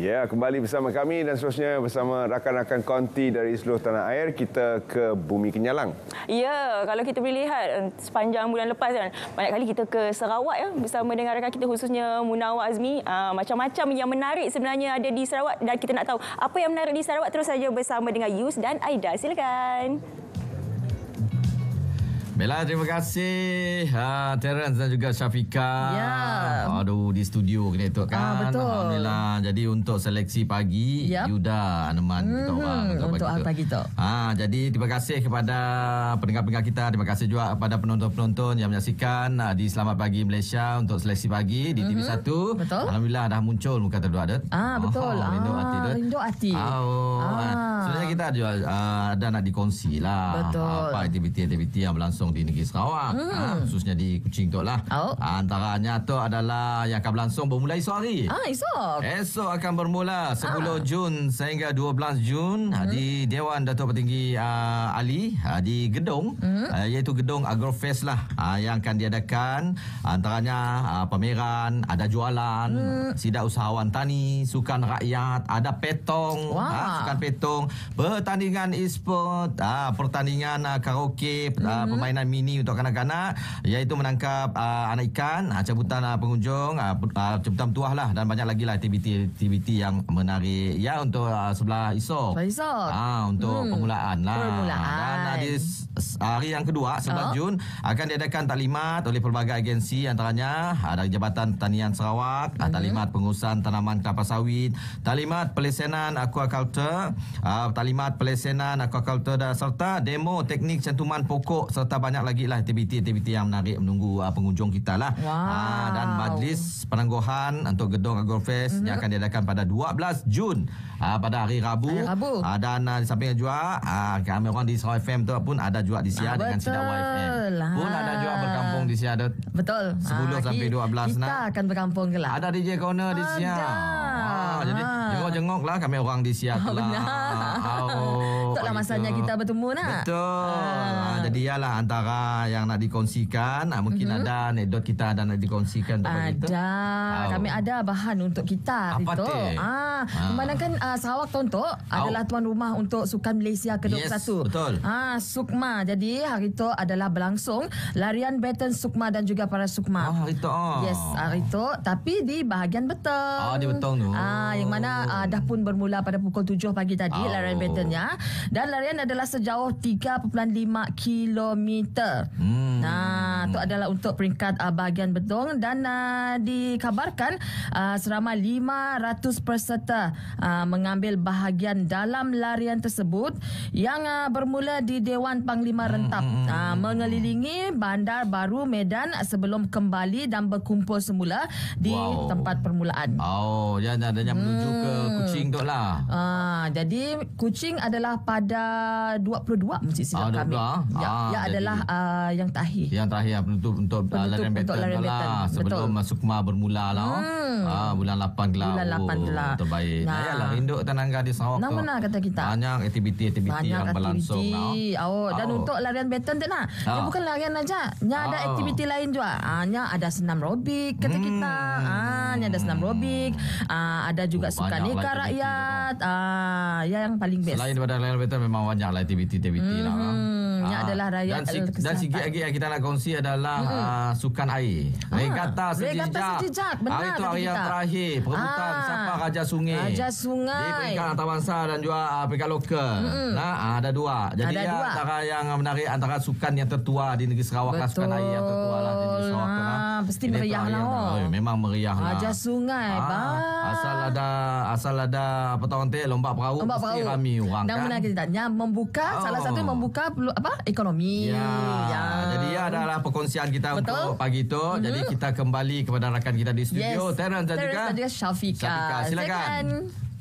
Ya, kembali bersama kami dan seterusnya bersama rakan-rakan konti dari seluruh tanah air, kita ke Bumi Kenyalang. Ya, kalau kita boleh lihat sepanjang bulan lepas kan, banyak kali kita ke Sarawak ya bersama dengan rakan kita khususnya Munawar Azmi. Macam-macam yang menarik sebenarnya ada di Sarawak dan kita nak tahu apa yang menarik di Sarawak, terus saja bersama dengan Yus dan Aida. Silakan. Bella, terima kasih. Terence dan juga Syafiqah. Ya. Aduh, di studio kena itu kan. Betul. Alhamdulillah. Jadi untuk seleksi pagi, Yuda Aneman kita orang untuk pagi tu. Jadi terima kasih kepada pendengar-pendengar kita. Terima kasih juga kepada penonton-penonton yang menyaksikan di Selamat Pagi Malaysia untuk seleksi pagi di TV1. Betul. Alhamdulillah dah muncul muka terdua ada. Betul. Rindu hati tu. Rindu hati. Sebenarnya kita ada nak dikongsi lah. Betul. Apa aktiviti-aktiviti yang berlangsung di negeri Sarawak, khususnya di Kuching tu lah. Antaranya tu adalah yang akan berlangsung bermula esok hari. Esok akan bermula 10 Jun sehingga 12 Jun di Dewan Datuk Petinggi Ali di gedung iaitu gedung Agrofest lah, yang akan diadakan. Antaranya pameran, ada jualan, sidak usahawan tani, sukan rakyat, ada petong, sukan petong, pertandingan e-sport, pertandingan karaoke, permainan mini untuk kanak-kanak, iaitu menangkap anak ikan, cabutan pengunjung, cabutan tuah lah, dan banyak lagi lah aktiviti yang menarik ya untuk sebelah esok. Untuk permulaan lah. Dan di hari yang kedua 11 Jun akan diadakan taklimat oleh pelbagai agensi, antaranya ada Jabatan Pertanian Sarawak, taklimat pengurusan tanaman kelapa sawit, taklimat pelesenan aquaculture, taklimat pelesenan aquaculture serta demo teknik cantuman pokok, serta banyak lagi lah aktiviti-aktiviti yang menarik menunggu pengunjung kita lah. Dan majlis penangguhan untuk gedung Agrofest yang akan diadakan pada 12 Jun pada hari Rabu. Dan di samping juga kami orang di Sarawak FM tu pun ada juga di Siar dengan Sidak YFM. Pun ada juga berkampung di Siar. Betul. 10 sampai 12 kita akan berkampung ke lah. Ada DJ Corner di Siar. Jadi jengok-jengok lah kami orang di Siar tu lah. Taklah masanya kita bertemu nak. Betul. Jadi ialah antara yang nak dikongsikan, mungkin ada anekdot kita ada nak dikongsikan begitu. Kami ada bahan untuk kita hari tu. Memandangkan Sarawak tahun tu adalah tuan rumah untuk Sukan Malaysia ke-21. Yes, betul. Sukma. Jadi hari tu adalah berlangsung larian baton Sukma dan juga para Sukma. Hari tu. Yes, hari tu, tapi di bahagian Betong. Di Betong tu. Yang mana dah pun bermula pada pukul 7 pagi tadi larian batonnya, dan larian adalah sejauh 3.5 kilometer. Itu adalah untuk peringkat bahagian Betong, dan dikabarkan seramai 500 peserta mengambil bahagian dalam larian tersebut yang bermula di Dewan Panglima Rentap, mengelilingi Bandar Baru Medan sebelum kembali dan berkumpul semula di tempat permulaan. Yang adanya menuju ke Kuching tu lah. Jadi Kuching adalah pada 22 mesti silap kami. Ya adalah yang terakhir. Yang terakhir untuk larian baton lah. Sebelum Sukma bermula lah. Bulan 8 gelap. Bulan 8 gelap. Terbaik. Yalah, rindu Tanangga di Sarawak tu. Mana kata kita. Banyak aktiviti-aktiviti yang berlangsung. Dan untuk larian baton tu nak. Dia bukan larian aja. Ada aktiviti lain juga. Ada senam robik kata kita. Ada senam robik. Ada juga sukaneka rakyat. Yang paling best. Selain daripada larian baton memang banyak lah aktiviti-aktiviti lah. Adalah rakyat dan sikit lagi yang kita nak kongsi adalah sukan air. Regata sejejak. Benar. Hari itu hari yang terakhir perebutan siapa Raja Sungai. Di peringkat antarabangsa dan juga peringkat lokal. Ada dua. Jadi antara yang menarik antara sukan yang tertua di negeri Sarawak lah, sukan air yang tertua lah di negeri Sarawak lah. Pasti meriah lah. Memang meriah lah. Raja Sungai. Asal ada apa tahu nanti lomba perahu mesti ramai orang dan kan. Dan kita tanya membuka salah satu membuka ekonomi. Jadi adalah perkongsian kita untuk pagi itu. Jadi kita kembali kepada rakan kita di studio, Terence dan juga Syafiqah. Silakan.